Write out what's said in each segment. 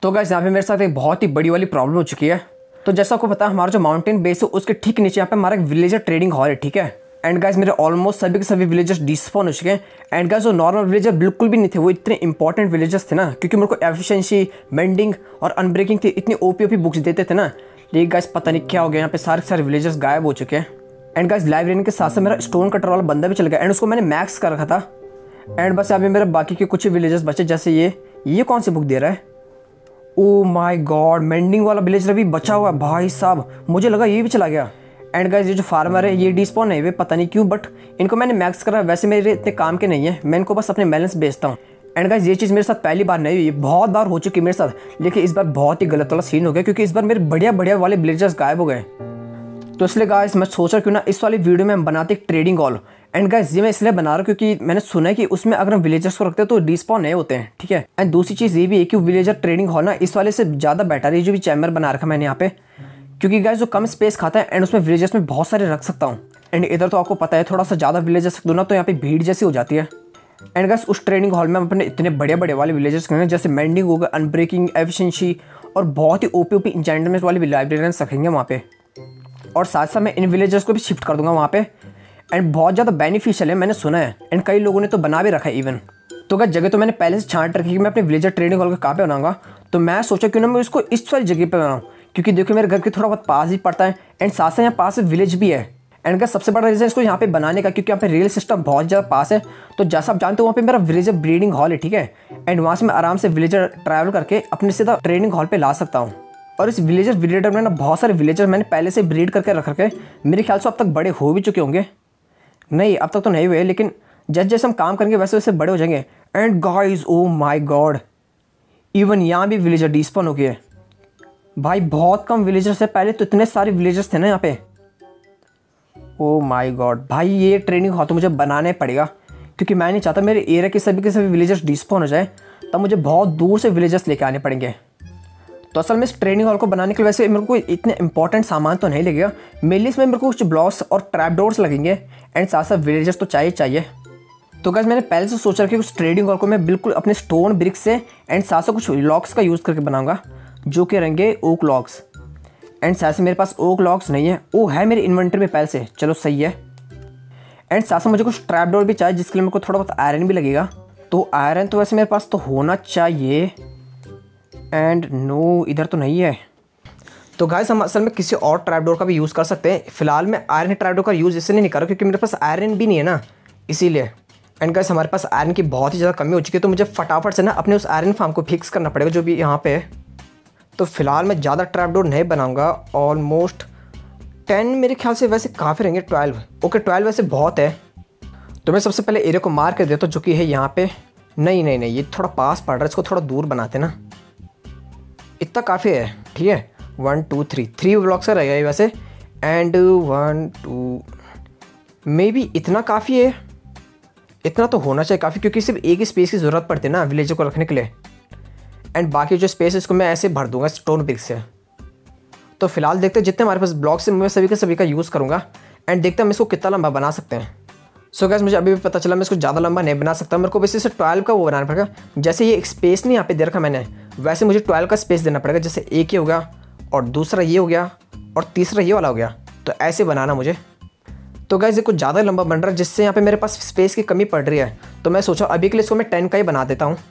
तो गाइस यहाँ पे मेरे साथ एक बहुत ही बड़ी वाली प्रॉब्लम हो चुकी है। तो जैसा आपको पता है हमारा जो माउंटेन बेस है उसके ठीक नीचे यहाँ पे हमारा एक विलेजर ट्रेडिंग हॉल है, ठीक है। एंड गाइस मेरे ऑलमोस्ट सभी के सभी विलेजर्स डिस्पॉन हो चुके हैं। एंड गाइस जो नॉर्मल विलेजर बिल्कुल भी नहीं थे, वो इतने इंपॉर्टेंट विलेजर्स थे ना, क्योंकि मेरे को एफिशिएंसी, मेंडिंग और अनब्रेकिंग थी, इतनी ओपी बुक्स देते थे ना। लेकिन गाइस पता नहीं क्या हो गया, यहाँ पे सारे के सारे विलेजर्स गायब हो चुके हैं। एंड गाइस लाइब्रेरियन के साथ साथ मेरा स्टोन कटर वाला बंदा भी चल गया, एंड उसको मैंने मैक्स कर रखा था। एंड बस यहाँ पे मेरे बाकी के कुछ ही विलेजर्स बचे, जैसे ये कौन सी बुक दे रहा है? ओ माय गॉड, मेंडिंग वाला विलेजर भी बचा हुआ है भाई साहब, मुझे लगा ये भी चला गया। एंड गाइस ये जो फार्मर है ये डिस्पॉन है, वे पता नहीं क्यों, बट इनको मैंने मैक्स करा। वैसे मेरे इतने काम के नहीं है, मैं इनको बस अपने बैलेंस बेचता हूँ। एंड गाइस ये चीज़ मेरे साथ पहली बार नहीं हुई, बहुत बार हो चुकी है मेरे साथ, लेकिन इस बार बहुत ही गलत वाला सीन हो गया, क्योंकि इस बार मेरे बढ़िया बढ़िया वाले विलेजर्स गायब हो गए। तो इसलिए गाइस मैं सोचा क्यों ना इस वाली वीडियो में हम बनाते एक ट्रेडिंग हॉल। एंड गाइस ये मैं इसलिए बना रहा हूँ क्योंकि मैंने सुना है कि उसमें अगर हम विलेजर्स को रखते हैं तो डिस्पॉन नहीं होते हैं, ठीक है। एंड दूसरी चीज़ ये भी है कि विलेजर ट्रेडिंग हॉल ना इस वाले से ज़्यादा बेटर है, जो भी चैम्बर बना रखा मैंने यहाँ पे, क्योंकि गाइस जो कम स्पेस खाता है एंड उसमें विलेजर्स में बहुत सारे रख सकता हूँ। एंड इधर तो आपको पता है थोड़ा सा ज़्यादा विलेजर्स रख दो ना तो यहाँ पे भीड़ जैसी हो जाती है। एंड गाइस उस ट्रेडिंग हॉल में हम अपने इतने बड़े बड़े वाले विलेजर्स करेंगे, जैसे मेंडिंग होगा, अनब्रेकिंग, एफिशिएंसी और बहुत ही ओपी इंचेंटमेंट वाले लाइब्रेरियंस रखेंगे वहाँ पे। और साथ साथ मैं इन विलेजर्स को भी शिफ्ट कर दूंगा वहाँ पे। एंड बहुत ज़्यादा बेनिफिशियल है, मैंने सुना है, एंड कई लोगों ने तो बना भी रखा है इवन। तो अगर जगह तो मैंने पहले से छांट रखी कि मैं अपने विलेजर ट्रेडिंग हॉल का कहाँ पे बनाऊंगा, तो मैं सोचा क्यों ना मैं इसको इस वाली जगह पे बनाऊँ, क्योंकि देखो मेरे घर के थोड़ा बहुत पास ही पड़ता है, एंड साथ साथ यहाँ पास विलेज भी है। एंड का सबसे बड़ा रीज़न इसको यहाँ पे बनाने का, क्योंकि यहाँ पे रेल सिस्टम बहुत ज़्यादा पास है। तो जैसा आप जानते हो वहाँ पे मेरा विलेजर ब्रीडिंग हॉल है, ठीक है। एंड वहाँ से मैं आराम से विलेजर ट्रैवल करके अपने सीधा ट्रेडिंग हॉल पे ला सकता हूँ। और इस विलेजर ब्रीडर में ना बहुत सारे विलेजर मैंने पहले से ब्रीड करके रख रखे, मेरे ख्याल से अब तक बड़े हो भी चुके होंगे। नहीं अब तक तो नहीं हुए, लेकिन जैसे जैसे हम काम करेंगे वैसे वैसे बड़े हो जाएंगे। And guys oh my god, even यहाँ भी विलेजर डिस्पॉन हो गए भाई, बहुत कम विलेजर्स है, पहले तो इतने सारे विलेजर्स थे ना यहाँ पे। ओ माय गॉड भाई, ये ट्रेनिंग हॉल तो मुझे बनाना ही पड़ेगा, क्योंकि मैं नहीं चाहता मेरे एरिया के सभी विलेजर्स डिस्पॉन हो जाए, तब मुझे बहुत दूर से विलेजर्स लेके आने पड़ेंगे। तो असल में इस ट्रेनिंग हॉल को बनाने के लिए वैसे मेरे को इतने इंपॉर्टेंट सामान तो नहीं लगेगा, मेनली इसमें मेरे को कुछ ब्लॉक्स और ट्रैप डोर्स लगेंगे, एंड साथ साथ विलेजर्स तो चाहिए। तो गाइस मैंने पहले से सोच रखा कि उस ट्रेडिंग हॉल को मैं बिल्कुल अपने स्टोन ब्रिक्स से एंड साथ साथ कुछ लॉक्स का यूज़ करके बनाऊंगा, जो कि रहेंगे ओक लॉक्स। एंड साथ से मेरे पास ओक लॉक्स नहीं है, वो है मेरे इन्वेंटरी में पहले से, चलो सही है। एंड साथ साथ मुझे कुछ ट्रैप डोर भी चाहिए, जिसके लिए मेरे को थोड़ा बहुत आयरन भी लगेगा। तो आयरन तो वैसे मेरे पास तो होना चाहिए, एंड नो इधर तो नहीं है। तो गाइस हम असल में किसी और ट्रैप डोर का भी यूज़ कर सकते हैं। फिलहाल मैं आयरन ट्रैप डोर का यूज़ इसलिए नहीं कर रहा क्योंकि मेरे पास आयरन भी नहीं है ना, इसीलिए। एंड गाइस हमारे पास आयरन की बहुत ही ज़्यादा कमी हो चुकी है, तो मुझे फटाफट से ना अपने उस आयरन फार्म को फिक्स करना पड़ेगा जो भी यहाँ पे है। तो फिलहाल मैं ज़्यादा ट्रैप डोर नहीं बनाऊँगा, ऑलमोस्ट 10 मेरे ख्याल से वैसे काफ़ी रहेंगे। 12 ओके 12 वैसे बहुत है। तो मैं सबसे पहले एरिया को मार कर देता हूँ, जो कि है यहाँ पे। नहीं ये थोड़ा पास पड़ रहा है, इसको थोड़ा दूर बनाते ना, इतना काफ़ी है, ठीक है। 1 2 3 ब्लॉक्स का रहेगा ये वैसे, एंड 1 2 मे बी इतना काफ़ी है, इतना तो होना चाहिए काफ़ी, क्योंकि सिर्फ एक ही स्पेस की ज़रूरत पड़ती है ना विलेजर को रखने के लिए। एंड बाकी जो स्पेस है इसको मैं ऐसे भर दूंगा स्टोन ब्रिक्स से। तो फिलहाल देखते हैं जितने हमारे पास ब्लॉक्स है मैं सभी का यूज़ करूँगा, एंड देखते हैं हम इसको कितना लंबा बना सकते हैं। सो गाइस मुझे अभी भी पता चला मैं इसको ज़्यादा लंबा नहीं बना सकता, मेरे को वैसे 12 का वो बनाना पड़ेगा। जैसे ये एक स्पेस नहीं यहाँ पे दे रखा मैंने, वैसे मुझे 12 का स्पेस देना पड़ेगा। जैसे एक ये हो गया, और दूसरा ये हो गया, और तीसरा ये वाला हो गया, तो ऐसे बनाना मुझे। तो गाइस ये कुछ ज़्यादा लंबा बन रहा है, जिससे यहाँ पे मेरे पास स्पेस की कमी पड़ रही है। तो मैं सोचा अभी के लिए इसको मैं 10 का ही बना देता हूँ।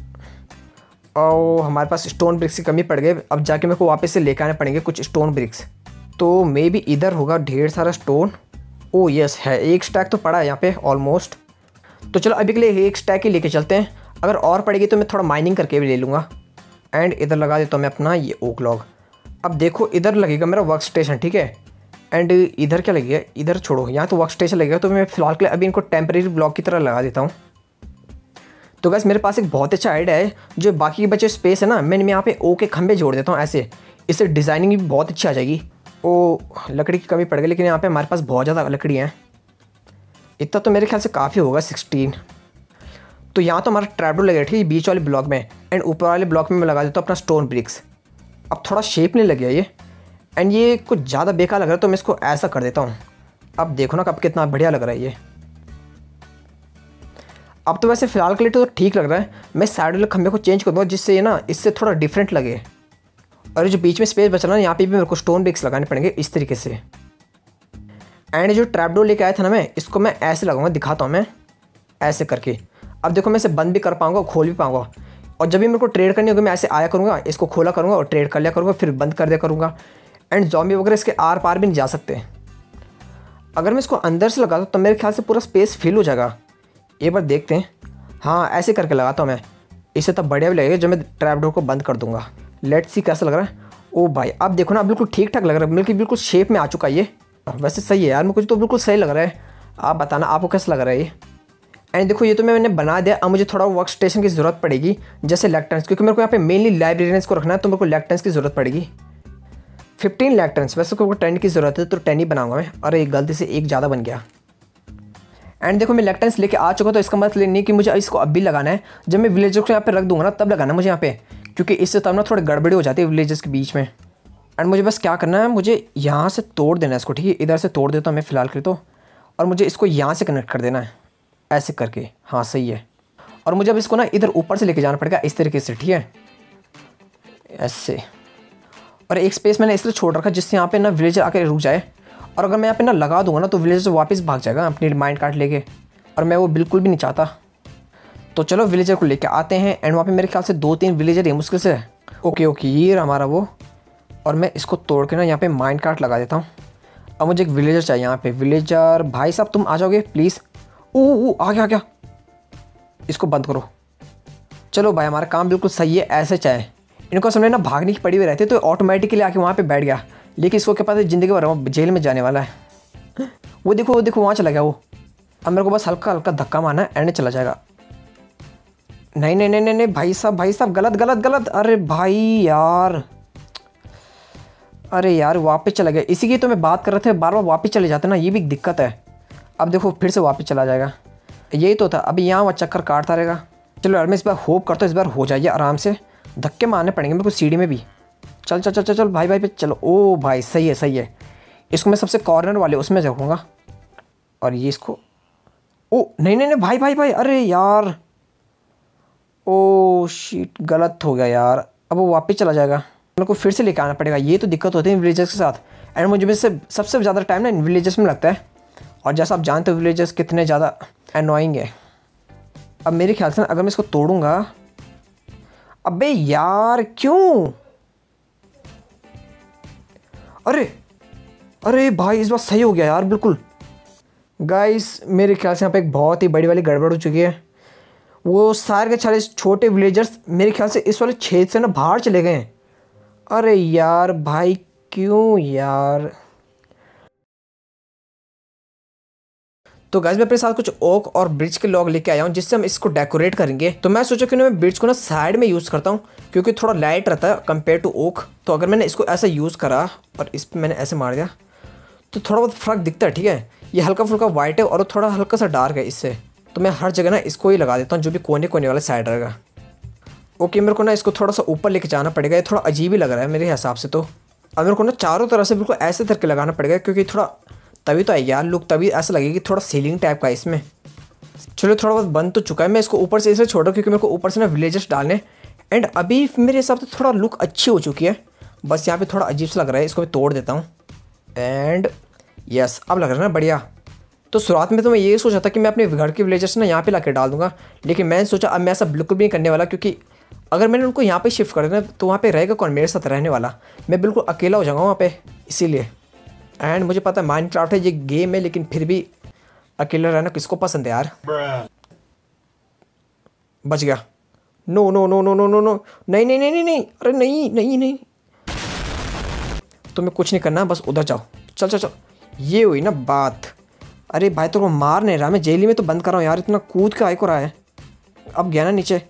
और हमारे पास स्टोन ब्रिक्स की कमी पड़ गई, अब जाके मेरे को वापस से लेकर आने पड़ेंगे कुछ स्टोन ब्रिक्स। तो मे बी इधर होगा ढेर सारा स्टोन। ओ यस है, एक स्टैक तो पड़ा है यहाँ पे ऑलमोस्ट। तो चलो अभी के लिए एक स्टैक ही लेके चलते हैं, अगर और पड़ेगी तो मैं थोड़ा माइनिंग करके भी ले लूँगा। एंड इधर लगा देता हूँ मैं अपना ये ओक लॉग। अब देखो इधर लगेगा मेरा वर्क स्टेशन, ठीक है। एंड इधर क्या लगेगा, इधर छोड़ो, यहाँ तो वर्क स्टेशन लगेगा, तो मैं फिलहाल के लिए अभी इनको टेम्परेरी ब्लॉक की तरह लगा देता हूँ। तो गाइस मेरे पास एक बहुत अच्छा आइडिया है, जो बाकी के बचे स्पेस है ना, मैं यहाँ पे ओ के खंभे जोड़ देता हूँ ऐसे, इससे डिज़ाइनिंग भी बहुत अच्छी आ जाएगी। ओ लकड़ी की कमी पड़ गई, लेकिन यहाँ पे हमारे पास बहुत ज़्यादा लकड़ी है, इतना तो मेरे ख्याल से काफ़ी होगा 16। तो यहाँ तो हमारा ट्रैप डोर लगेगा, ठीक है, बीच वाले ब्लॉक में। एंड ऊपर वाले ब्लॉक में मैं लगा देता हूँ अपना स्टोन ब्रिक्स। अब थोड़ा शेप नहीं लग गया ये, एंड ये कुछ ज़्यादा बेकार लग रहा है, तो मैं इसको ऐसा कर देता हूँ। अब देखो ना अब कितना बढ़िया लग रहा है ये। अब तो वैसे फ़िलहाल के लिए तो ठीक लग रहा है। मैं साइड वाले खंभे को चेंज कर दूँगा जिससे ये ना इससे थोड़ा डिफरेंट लगे। और ये जो बीच में स्पेस बच रहा है यहाँ पे भी मेरे को स्टोन ब्रिक्स लगाने पड़ेंगे इस तरीके से। एंड जो ट्रैप डोर लेके आया था ना मैं, इसको मैं ऐसे लगाऊंगा, दिखाता हूँ मैं ऐसे करके। अब देखो मैं इसे बंद भी कर पाऊंगा और खोल भी पाऊंगा। और जब भी मेरे को ट्रेड करनी होगी मैं ऐसे आया करूँगा, इसको खोला करूँगा और ट्रेड कर लिया करूँगा, फिर बंद कर दिया करूँगा। एंड ज़ॉम्बी वगैरह इसके आर पार भी नहीं जा सकते। अगर मैं इसको अंदर से लगाता हूँ तो मेरे ख्याल से पूरा स्पेस फिल हो जाएगा। एक बार देखते हैं। हाँ ऐसे करके लगाता हूँ मैं, इससे तब बढ़िया भी लगेगा जब मैं ट्रैप डोर को बंद कर दूँगा। लेट्स सी कैसा लग रहा है। ओ भाई अब देखो ना, बिल्कुल ठीक ठाक लग रहा है, बिल्कुल शेप में आ चुका है ये। वैसे सही है यार, मुझे तो बिल्कुल सही लग रहा है। आप बताना आपको कैसा लग रहा है ये। एंड देखो ये तो मैंने बना दिया। अब मुझे थोड़ा वर्क स्टेशन की ज़रूरत पड़ेगी, जैसे लैक्टेंस, क्योंकि मेरे को यहाँ पे मेनली लाइब्रेरियंस को रखना है, तो मेरे को लैक्टेंस की ज़रूरत पड़ेगी 15 लैक्टेंस। वैसे को 10 की ज़रूरत है तो 10 ही बनाऊंगा मैं। अरे गलती से एक ज़्यादा बन गया। एंड देखो मैं लैक्टेंस लेके आ चुका, तो इसका मतलब नहीं कि मुझे इसको अब भी लगाना है। जब मैं विलेजर्स को यहाँ पे रख दूंगा ना तब लगाना है मुझे यहाँ पे, क्योंकि इससे तब ना थोड़ी गड़बड़ी हो जाती है विलेजर्स के बीच में। एंड मुझे बस क्या करना है, मुझे यहाँ से तोड़ देना है इसको, ठीक है। इधर से तोड़ देता हूँ मैं फ़िलहाल के तो। और मुझे इसको यहाँ से कनेक्ट कर देना है ऐसे करके। हाँ सही है। और मुझे अब इसको ना इधर ऊपर से लेके जाना पड़ेगा इस तरीके से, ठीक है, ऐसे। और एक स्पेस मैंने इसलिए छोड़ रखा जिससे यहाँ पे ना विलेजर आकर रुक जाए। और अगर मैं यहाँ पे ना लगा दूंगा ना तो विलेजर वापस भाग जाएगा अपनी माइंड कार्ट लेके, और मैं वो बिल्कुल भी नहीं चाहता। तो चलो विलेजर को लेके आते हैं। एंड वहाँ पे मेरे ख्याल से 2-3 विलेजर है मुश्किल से। ओके ये हमारा वो। और मैं इसको तोड़ के ना यहाँ पे माइंड कार्ट लगा देता हूँ। अब मुझे एक विलेजर चाहिए यहाँ पे। विलेजर भाई साहब तुम आ जाओगे प्लीज़। ओ आ गया। इसको बंद करो। चलो भाई हमारा काम बिल्कुल सही है, ऐसे चाहे। इनको समझे ना भागने की पड़ी हुई रहती है तो ऑटोमेटिकली आके वहाँ पे बैठ गया। लेकिन इसको क्या पता ज़िंदगी भर वो जेल में जाने वाला है। वो देखो वहाँ चला गया वो। अब मेरे को बस हल्का हल्का धक्का मारना है, एंड चला जाएगा। नहीं भाई साहब गलत। अरे भाई यार, अरे यार वापस चला गया। इसी की तो मैं बात कर रहे थे, बार वापस चले जाते ना, ये भी दिक्कत है। अब देखो फिर से वापस चला जाएगा। यही तो था, अभी यहाँ वहाँ चक्कर काटता रहेगा। चलो यार मैं इस बार होप करता हूँ इस बार हो जाइए आराम से। धक्के मारने पड़ेंगे मेरे को सीढ़ी में भी। चल भाई पे चलो। ओ भाई सही है। इसको मैं सबसे कॉर्नर वाले उसमें रखूँगा। और ये इसको ओ नहीं भाई अरे यार, ओ शिट गलत हो गया यार। अब वो वापस चला जाएगा, मेरे को फिर से लेकर आना पड़ेगा। ये तो दिक्कत होती है विलेजर्स के साथ। एंड मुझे से सबसे ज़्यादा टाइम ना इन विलेजर्स में लगता है। और जैसा आप जानते हो विलेजर्स कितने ज़्यादा एनोइंग है। अब मेरे ख्याल से ना अगर मैं इसको तोड़ूंगा, अबे यार क्यों, अरे भाई इस बार सही हो गया यार बिल्कुल। गाइस मेरे ख्याल से यहाँ पे एक बहुत ही बड़ी वाली गड़बड़ हो चुकी है। वो सारे के सारे छोटे विलेजर्स मेरे ख्याल से इस वाले छेद से ना बाहर चले गए हैं। अरे यार भाई क्यों यार। तो गाइस मैं अपने साथ कुछ ओक और ब्रिज के लॉग लेके आया हूँ जिससे हम इसको डेकोरेट करेंगे। तो मैं सोचा कि मैं ब्रिज को ना साइड में यूज़ करता हूँ क्योंकि थोड़ा लाइट रहता है कंपेयर टू ओक। तो अगर मैंने इसको ऐसा यूज़ करा और इस पर मैंने ऐसे मार दिया तो थोड़ा बहुत फ़र्क दिखता है, ठीक है। ये हल्का फुल्का वाइट है और थोड़ा हल्का सा डार्क है इससे। तो मैं हर जगह ना इसको ही लगा देता हूँ जो भी कोने कोने वाला साइड रहेगा। ओके मेरे को ना इसको थोड़ा सा ऊपर लेके जाना पड़ेगा, ये थोड़ा अजीब ही लग रहा है मेरे हिसाब से। तो अब मेरे को ना चारों तरफ से बिल्कुल ऐसे करके लगाना पड़ेगा क्योंकि थोड़ा तभी तो आएगी यार लुक, तभी ऐसा लगेगी थोड़ा सीलिंग टाइप का इसमें। चलो थोड़ा बहुत बन तो चुका है। मैं इसको ऊपर से इसलिए छोड़ रहा हूँ क्योंकि मेरे को ऊपर से ना विलेजर्स डालने। एंड अभी मेरे हिसाब से थोड़ा लुक अच्छी हो चुकी है, बस यहाँ पे थोड़ा अजीब सा लग रहा है। इसको मैं तोड़ देता हूँ। एंड यस अब लग रहा है ना बढ़िया। तो शुरुआत में तो मैं ये सोचा था कि मैं अपने घर के विलेजर्स ना यहाँ पे ला के डाल दूँगा, लेकिन मैंने सोचा अब मैं ऐसा बिल्कुल भी नहीं करने वाला क्योंकि अगर मैंने उनको यहाँ पे शिफ्ट कर देना तो वहाँ पे रहेगा कौन मेरे साथ रहने वाला। मैं बिल्कुल अकेला हो जाऊँगा वहाँ पे, इसीलिए। एंड मुझे पता है माइनक्राफ्ट है ये गेम है, लेकिन फिर भी अकेला रहना किसको पसंद है यार। बच गया। No no no no no no no नहीं अरे नहीं तुम्हें कुछ नहीं करना, बस उधर जाओ। चल ये हुई ना बात। अरे भाई तो मार नहीं रहा, मैं जेली में तो बंद कर रहा हूँ यार, इतना कूद के आए को रहा है। अब गया ना नीचे।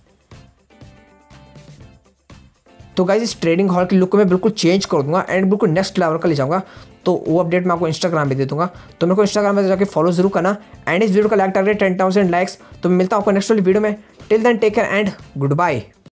तो गाइस इस ट्रेडिंग हॉल की लुक को मैं बिल्कुल चेंज कर दूंगा एंड बिल्कुल नेक्स्ट लेवल का ले जाऊंगा। तो वो अपडेट मैं आपको इंस्टाग्राम पे दे दूंगा, तो मेरे को इंस्टाग्राम पे जाकर फॉलो जरूर करना। एंड इस वीडियो का लाइक टारगेट 10,000 लाइक्स। तो मिलता हूँ आपको नेक्स्ट वाली वीडियो में। Till then take care and good bye.